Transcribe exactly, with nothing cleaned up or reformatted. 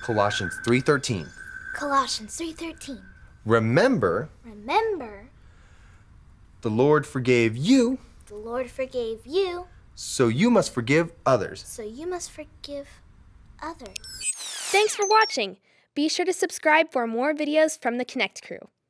Colossians three thirteen. Colossians three thirteen. Remember, Remember, the Lord forgave you, the Lord forgave you, so you must forgive others. so you must forgive others. Thanks for watching. Be sure to subscribe for more videos from the Konnect crew.